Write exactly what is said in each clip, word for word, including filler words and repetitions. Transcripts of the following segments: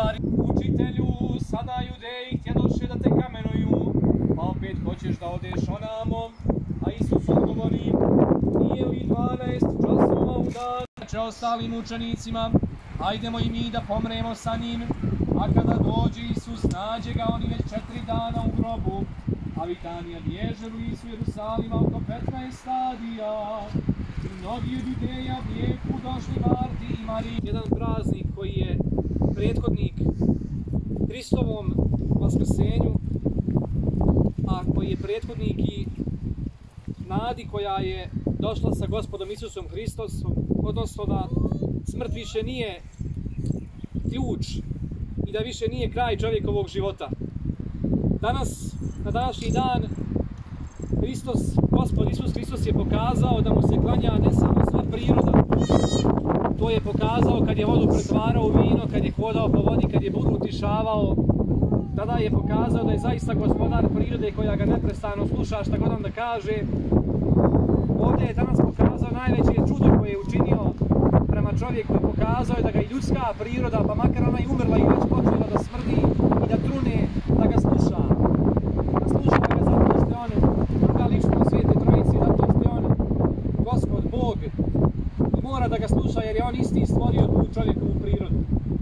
stari. Učitelju, sada Judeji htjedoše da te kamenuju, pa opet hoćeš da odeš onamo. A Isus odgovori, nije li dvanaest časova u dan? Reče ostalim učenicima, hajdemo i mi da pomremo sa njim. A kada dođe Isus, nađe ga oni već četiri dana u grobu. A Vitanija bježe blizu Jerusalima oko petnaest stadija. I mnogi od Judeja bijeku došli Marti i Mariji. Jedan praznik koji je prethodnik Hristovom vaskrsenju, a koji je prethodnik i nadi koja je došla sa Gospodom Isusom Hristosom, odnosno da smrt više nije ključ i da više nije kraj čovjekovog života. Danas, na današnji dan, Hristos, Gospod Isus Hristos je pokazao da mu se klanja ne samo sva priroda. To je pokazao kad je vodu pretvarao u vino, kad je hodao po vodi, kad je buru utišavao. Tada je pokazao da je zaista gospodar prirode koja ga neprestano sluša šta god on da kaže. Ovdje je danas pokazao najveće čudo koje je učinio prema čovjeku. Pokazao je da ga i ljudska priroda, pa makar ona i umrla i već počela da smrdi i da trune, da ga sluša. Da sluša ga zato što je on druga ličnost Svete Trojice, zato što je on Gospod, Bog. I mora da ga sluša jer je on isti stvorio tu čovjekovu prirodu.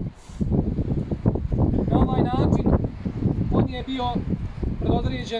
Na ovaj način on je bio predodređen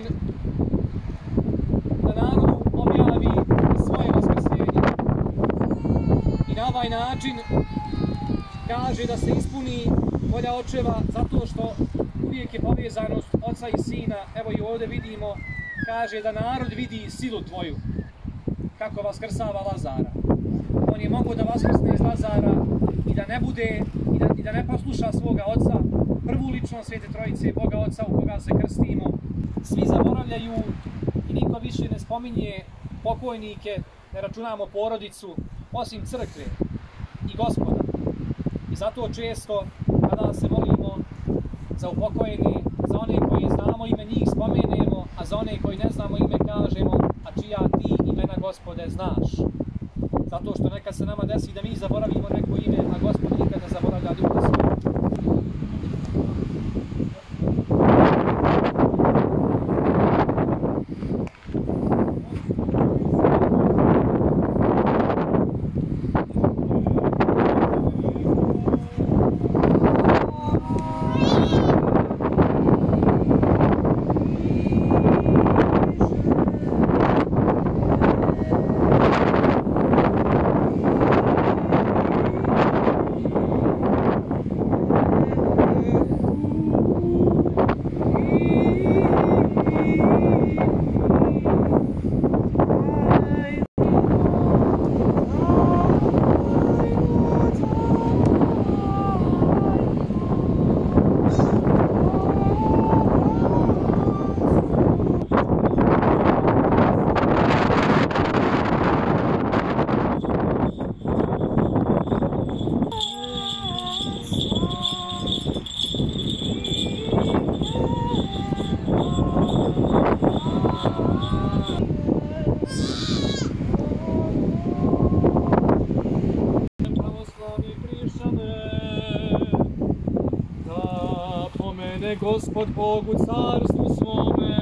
da narodu objavi svoje vaskrsenje. I na ovaj način kaže da se ispuni volja očeva zato što uvijek je povezanost oca i sina. Evo i ovdje vidimo, kaže da narod vidi silu tvoju kako vaskrsava Lazara. On je mogao da vaskrsne iz Lazara i da ne bude i da, i da ne posluša svoga oca, prvu ličnost Svete Trojice, Boga Oca u koga se krstimo. Svi zaboravljaju i niko više ne spominje pokojnike, ne računamo porodicu, osim crkve i Gospoda. I zato često kada se molimo za upokojene, za one koji znamo ime njih spomenemo, a za one koji ne znamo ime kažemo, a čija ti imena Gospode znaš. Zato što nekad se nama desi da mi zaboravimo neko ime, a Gospod nikad ne zaboravlja ljude svoje. Gospod Bog u carstvu svome,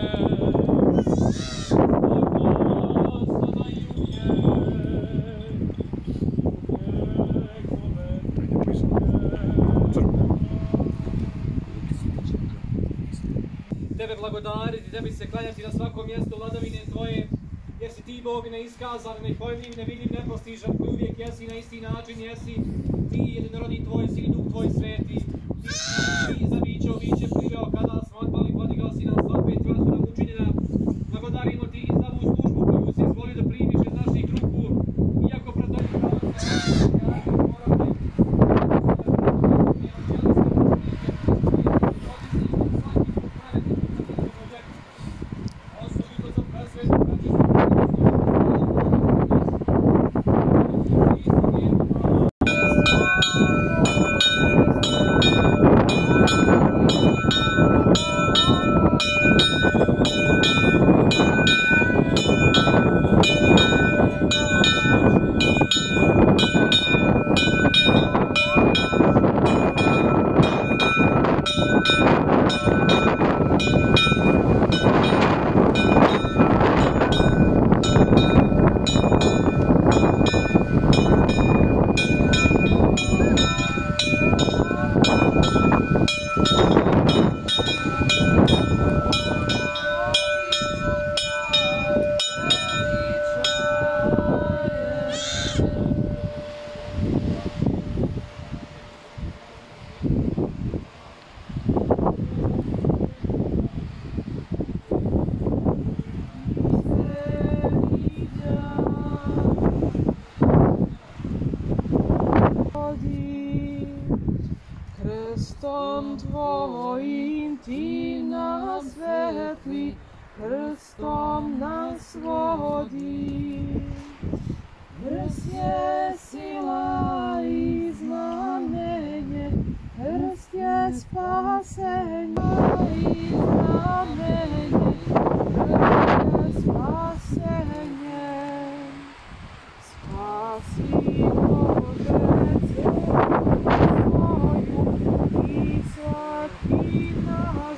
Tebe blagodariti, Tebi se klanjati na svakom mjestu vladavine Tvoje, jer si Ti Bog neiskazan, nepojmljiv, nevidljiv, nepostižan, koji uvijek jesi na isti način jesi. Ti jedinorodni Tvoj sin, Duh Tvoj sveti, Ti za biće o biće priveo kada smo otpali, podigao si nas opet, tvoja su nam učinjena. Blagodarimo Ti za ovu službu koju si izvolio da primiš iz naših ruku, iako pred ovim pravom se Thank you. Krstom Tvojim Ti nas svetli, krstom nas vodi. Krst je sila i znamenje, krst je spasenje i znamenje, krst je spasenje. Spasi Bože celu svoju i svaki naš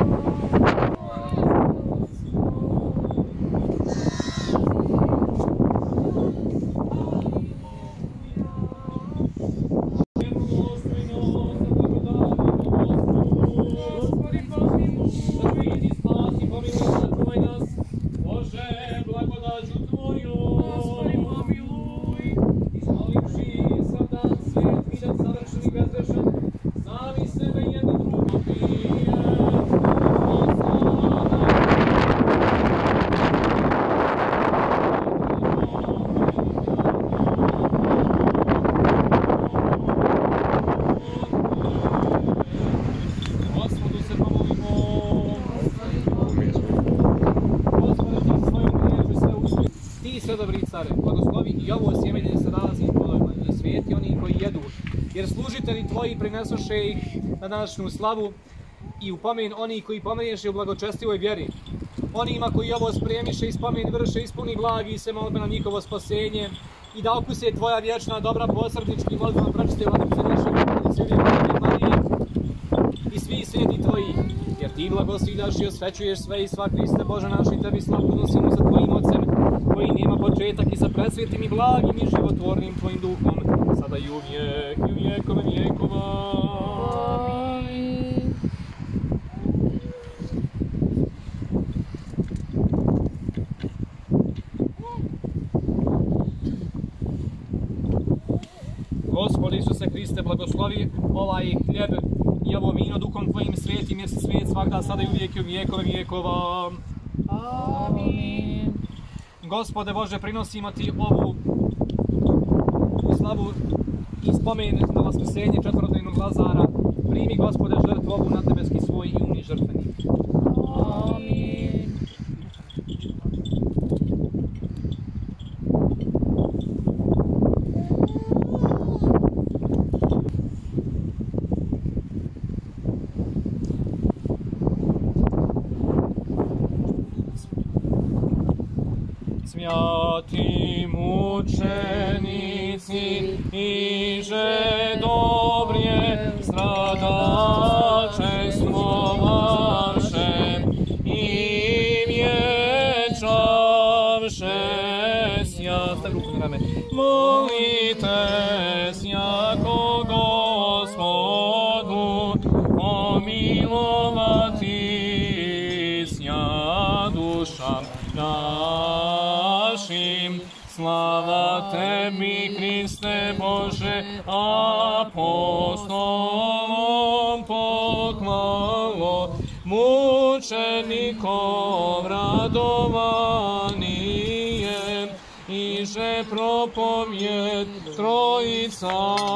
Dobri care, blagoslovi i ovo sjeme gdje se nalazi plodovima i svijeti oni koji jedu, jer služitelji tvoji prinesoše ih na današnju slavu i u pomen oni koji pomenješe u blagočestivoj vjeri. Onima koji ovo spremiše i spomen vrše ispuni blagi i se molbe na njihovo spasenje i da okuse tvoja vječna dobra posrednički molbama pračite vladice naše vladice uvijek Marije i svi svijeti tvoji, jer ti blagosiljaš i osvećuješ sve i sva Kriste Bože naš i tebi slavu uznosimo sa tvojim ocem koji nema početak i sa presvetim i blagim i životvornim tvojim duhom, sada i uvijek i u vijekove vijekova. Amin. Gospod Isuse Hriste, blagoslovi ovaj hljeb i ovo vino duhom tvojim svetim, jer si svijet svakda, sada i uvijek i u vijekove vijekova. Amin. Gospode Bože, prinosimo ti ovu slavu i spomen na vaskrsenje četvrtdnevnog Lazara. Primi, Gospode, žrtvu ovu na nebeski svoj i umni žrtvenik. Amin. Svjati mučenici iže dobrije stradače slovaše i vječavše sja. Stavi ruku na rame. Molite sjako Gospodu pomilovati sja dušam našim. Slava tebi, Hriste Bože, apostolom pohvalo, mučenikom radovanije, iže propovjed trojica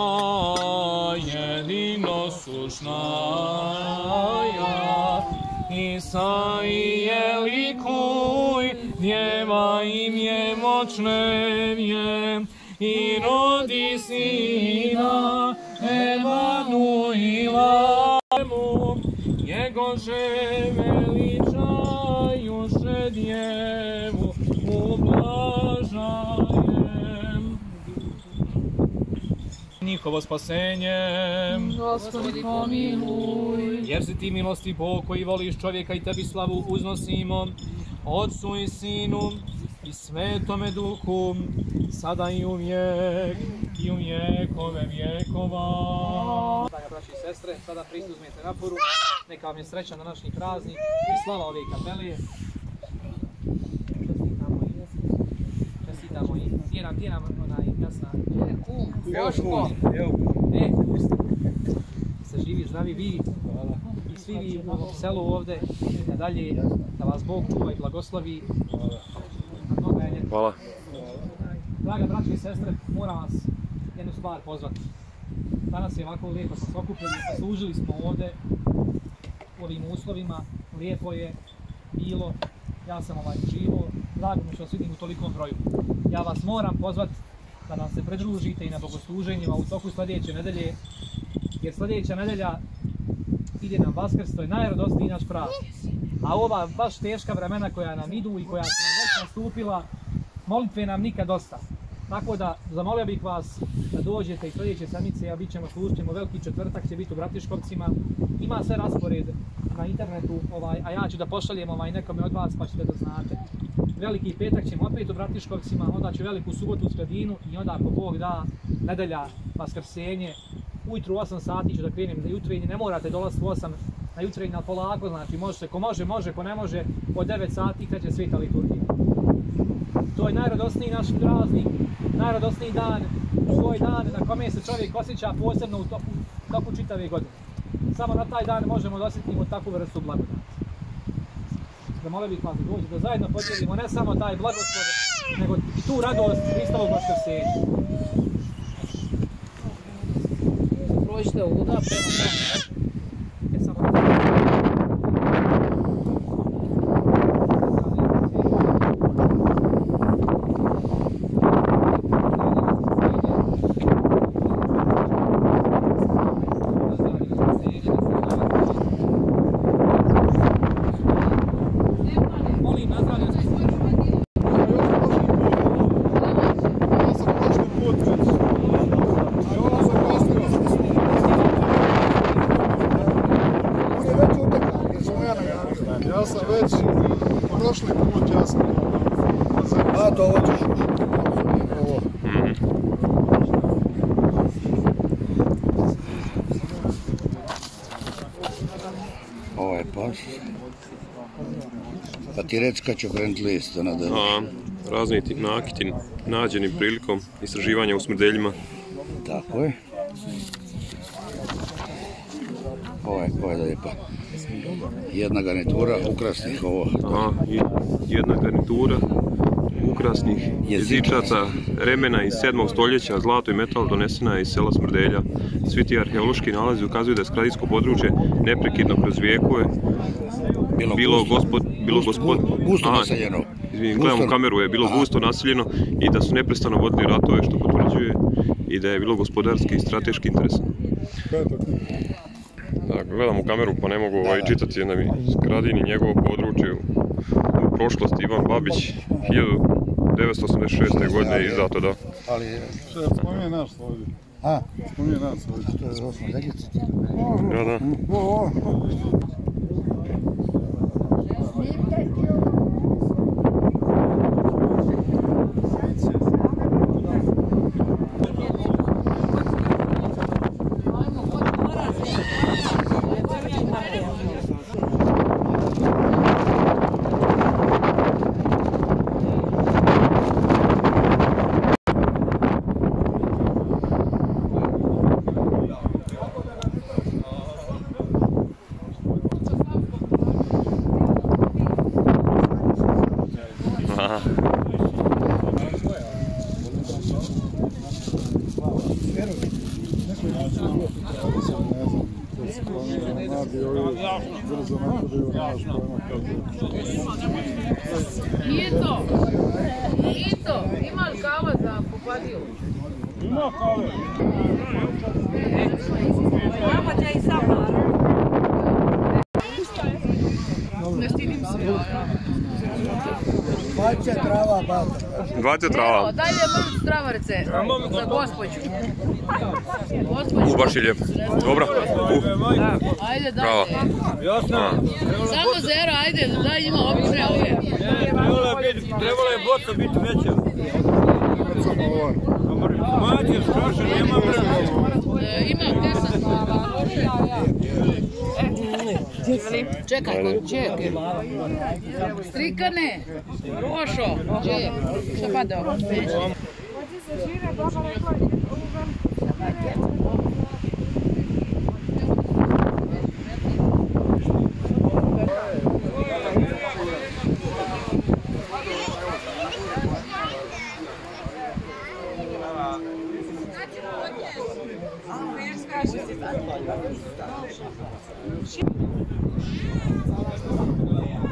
jedinosušnaja. Isaije likuj, djeva imje močnevje, i rodi sina Emanuila, njegože veličajuše djevu ublažajem. Njihovo spasenje, Gospodi pomiluj, jer si ti milosti Bog koji voliš čovjeka i tebi slavu uznosimo, Otcu i Sinu i Svetome Duhu, sada i uvijek i u vijekove vijekova. Draga braći i sestre, sada pristuzmete naporu, neka vam je srećan današnji praznik i slava ove kapelije. Čestitamo i čestitamo i gdje nam, gdje nam onaj jasna? Evo kum, evo kum. E, se živi, zdravi vi i svi vi u ovom selu ovdje, nadalje, da vas Bog čuva i blagoslovi. Hvala. Draga braći i sestre, moram vas jednu stvar pozvati. Danas je ovako lijepo smo se okupili, poslužili smo ovdje u ovim uslovima, lijepo je bilo, ja sam ovaj živo, drago mi što vas vidim u tolikom broju. Ja vas moram pozvati da nam se pridružite i na bogosluženjima u toku sljedeće nedelje, jer sljedeća nedelja ide nam Vaskrs, to je najradosniji naš praznik. A ova baš teška vremena koja nam idu i koja su nam već nastupila, molitve nam nikad dosta. Tako da zamolio bih vas da dođete i sljedeće sedmice, a bit ćemo služit ćemo veliki četvrtak, će biti u Bratiškovcima. Ima sve raspored na internetu, ovaj, a ja ću da pošaljem ovaj, nekome od vas pa ćete da znate. Veliki petak ćemo opet u Bratiškovcima, onda ću veliku subotu u Sredinu i onda ako Bog da, nedelja, Vaskrsenje. Ujutru u osam sati ću da krenem na jutrenje, ne morate dolaziti u osam na jutrenje, ali polako, znači možete, ko može, može, ko ne može, od devet sati kreće sveta liturgija. To je najradosniji naš praznik, najradosniji dan, to je dan na kome se čovjek osjeća posebno u toku, toku čitave godine. Samo na taj dan možemo da osjetimo takvu vrstu blagodati. Zamolio bih vas da dođe, da zajedno podijelimo ne samo taj blagoslov, nego i tu radost Hristovog vaskrsenja. Prođite ovuda prema tamo. E samo Ja sam već prošli put, ja sam a to ovo ćeš ovo. Ovo je pas. Pa ti reci kad ću krenuti list, ona da... A, razni ti nakiti nađeni prilikom istraživanja u smrdeljima. Tako je. Ovo je, ovo je lijepa. Jedna garnitura ukrasnih ovo. A, i jedna garnitura ukrasnih jezičaca remena iz sedmog stoljeća, zlato i metal donesena je iz sela Smrdelja. Svi ti arheološki nalazi ukazuju da je skradijsko područje neprekidno kroz vijekove bilo gospod... Bilo gospod... Gusto naseljeno. Izvinim, gledam u kameru, je bilo gusto naseljeno i da su neprestano vodili ratove, što potvrđuje i da je bilo gospodarski i strateški interesantno. Da, gledam u kameru pa ne mogu ovaj čitati, jedna mi Skradin i njegovo područje u prošlosti. Ivan Babić, hiljadu devetsto osamdeset šeste. godine izdato, da. Ali, šef, spominje nas ovdje. A? Spominje nas ovdje. To je osmo deljice. Da, da. Nije to, nije to, ima li kava za popadiju? Ima kave. Mama će i sama. Ne stidim se. Baće trava, bata. dvadeset trava. Evo, daj je mrtv travarice za gospođu. Gospođu. U, baš je lijepo. Dobro. U. Ajde, daj. Bravo. Samo zero, ajde, daj njima obične ove. Trebalo je boca biti veća. Mađe, strašno, nema mrtva. Ima, gdje sam? Čekaj, kod čeke. Strikane, Rošo, ček, šta pada ovo? Hoće se žire, baba rekla u Žira.